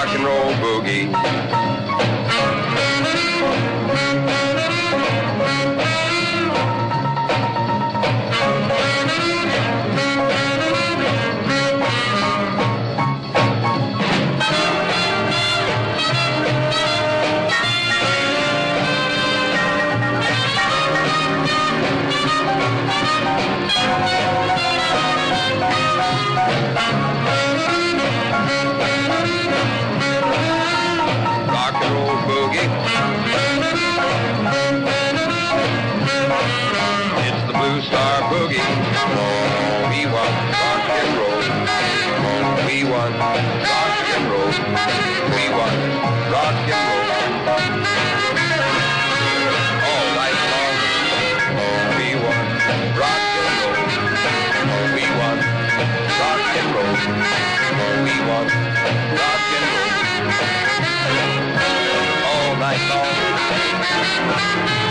rock and roll boogie. It's the Blue Star Boogie. We want rock and roll. We want rock and roll. We want rock and roll. All night long. We want rock and roll. We want rock and roll. We want rock and roll. All night long.